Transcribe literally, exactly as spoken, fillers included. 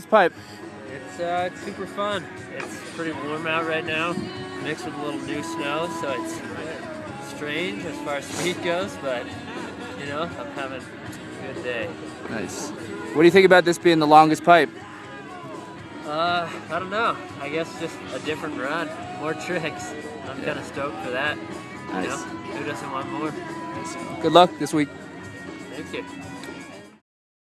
pipe? It's, uh, it's super fun. It's pretty warm out right now, mixed with a little new snow, so it's strange as far as speed goes, but, you know, I'm having a good day. Nice. What do you think about this being the longest pipe? Uh, I don't know. I guess just a different run, more tricks. I'm kind of stoked for that. Nice. You know, who doesn't want more? Good luck this week. Thank you.